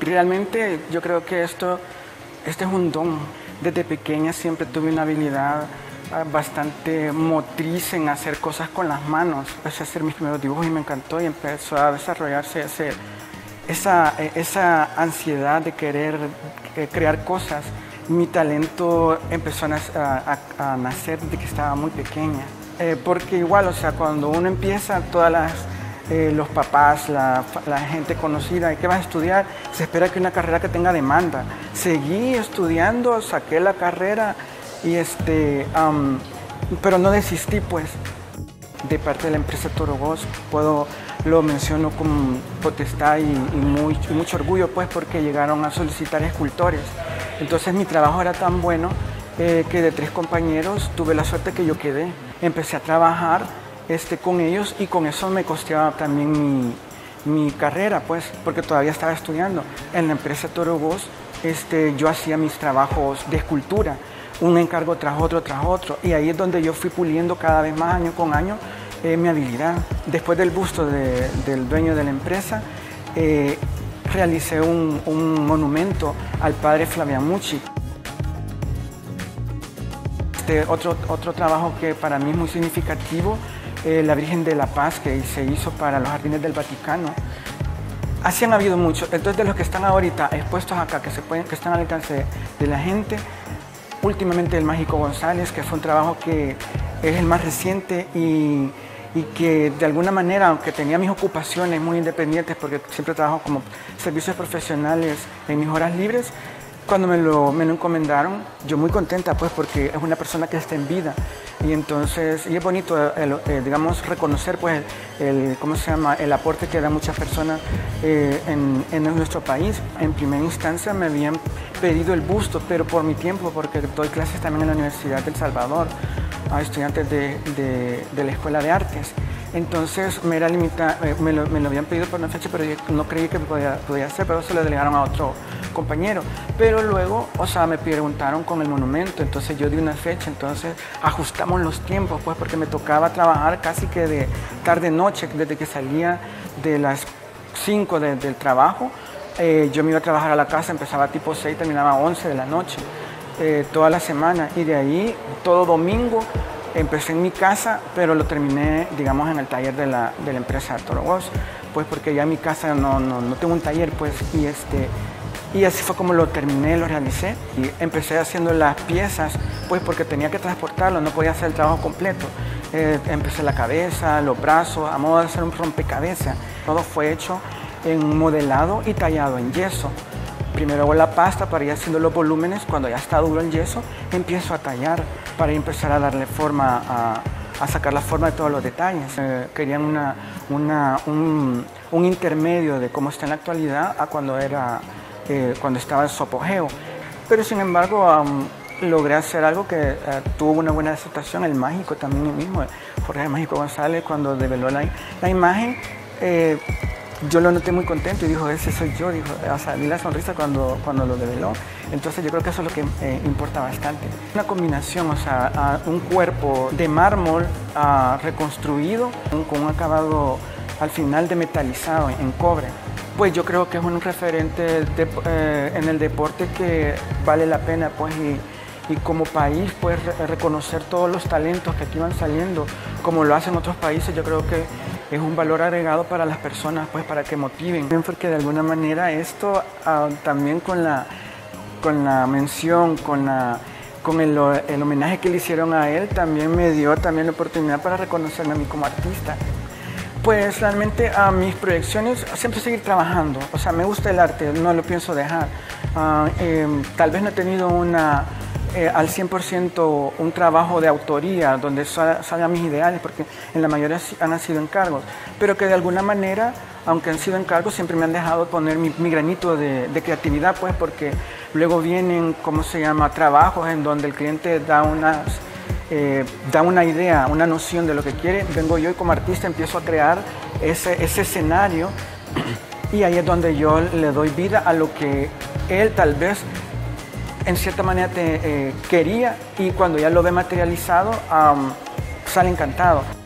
Realmente yo creo que este es un don. Desde pequeña siempre tuve una habilidad bastante motriz en hacer cosas con las manos. Empecé a hacer mis primeros dibujos y me encantó y empezó a desarrollarse esa ansiedad de querer crear cosas. Mi talento empezó a nacer desde que estaba muy pequeña. Porque igual, o sea, cuando uno empieza, los papás, la gente conocida, ¿qué vas a estudiar? Se espera que una carrera que tenga demanda. Seguí estudiando, saqué la carrera, pero no desistí, pues. De parte de la empresa Toro Ghost, lo menciono con potestad y mucho orgullo, pues, porque llegaron a solicitar escultores. Entonces mi trabajo era tan bueno que de 3 compañeros tuve la suerte que yo quedé. Empecé a trabajar con ellos y con eso me costeaba también mi carrera, pues, porque todavía estaba estudiando. En la empresa Toro Ghost yo hacía mis trabajos de escultura, un encargo tras otro, y ahí es donde yo fui puliendo cada vez más año con año mi habilidad. Después del busto del dueño de la empresa, realicé un monumento al padre Flaviamucci. Otro trabajo que para mí es muy significativo, la Virgen de la Paz, que se hizo para los jardines del Vaticano. Así han habido muchos. Entonces, de los que están ahorita expuestos acá, que están al alcance de la gente, últimamente el Mágico González, que fue un trabajo que es el más reciente y que de alguna manera, aunque tenía mis ocupaciones muy independientes, porque siempre trabajo como servicios profesionales en mis horas libres, cuando me lo encomendaron, yo muy contenta, pues, porque es una persona que está en vida. Y entonces, y es bonito, digamos, reconocer, pues, el aporte que dan muchas personas en nuestro país. En primera instancia me habían pedido el busto, pero por mi tiempo, porque doy clases también en la Universidad del Salvador a estudiantes de la Escuela de Artes. Entonces me lo habían pedido por una fecha, pero yo no creí que podía hacer, pero se lo delegaron a otro compañero. Pero luego, o sea, me preguntaron con el monumento, entonces yo di una fecha, entonces ajustamos los tiempos, pues, porque me tocaba trabajar casi que de tarde-noche, desde que salía de las 5 del trabajo. Yo me iba a trabajar a la casa, empezaba tipo 6, terminaba a 11 de la noche, toda la semana, y de ahí todo domingo. Empecé en mi casa, pero lo terminé, digamos, en el taller de la empresa Toro Ghost, pues porque ya en mi casa no tengo un taller, pues, y así fue como lo terminé, lo realicé. Y empecé haciendo las piezas, pues porque tenía que transportarlo, no podía hacer el trabajo completo. Empecé la cabeza, los brazos, a modo de hacer un rompecabezas. Todo fue hecho en modelado y tallado en yeso. Primero hago la pasta para ir haciendo los volúmenes. Cuando ya está duro el yeso, empiezo a tallar para empezar a darle forma, a sacar la forma de todos los detalles. Querían un intermedio de cómo está en la actualidad a cuando estaba en su apogeo. Pero sin embargo, logré hacer algo que tuvo una buena aceptación. El Mágico también, el mismo, Jorge Mágico González, cuando develó la imagen, yo lo noté muy contento y dijo, ese soy yo, dijo, o sea, vi la sonrisa cuando lo develó. Entonces yo creo que eso es lo que importa bastante. Una combinación, o sea, un cuerpo de mármol reconstruido con un acabado al final de metalizado en cobre. Pues yo creo que es un referente en el deporte que vale la pena, pues, y como país, pues, reconocer todos los talentos que aquí van saliendo, como lo hacen otros países. Yo creo que es un valor agregado para las personas, pues, para que motiven. Porque de alguna manera esto también con la mención, con el homenaje que le hicieron a él, también me dio la oportunidad para reconocerme a mí como artista. Pues realmente a mis proyecciones siempre seguir trabajando, o sea, me gusta el arte, no lo pienso dejar. Tal vez no he tenido al 100% un trabajo de autoría donde salgan mis ideales, porque en la mayoría han sido encargos, pero que de alguna manera, aunque han sido encargos, siempre me han dejado poner mi granito de creatividad, pues, porque luego vienen, trabajos en donde el cliente da una idea, una noción de lo que quiere. Vengo yo y como artista empiezo a crear ese escenario y ahí es donde yo le doy vida a lo que él tal vez en cierta manera quería, y cuando ya lo ve materializado sale encantado.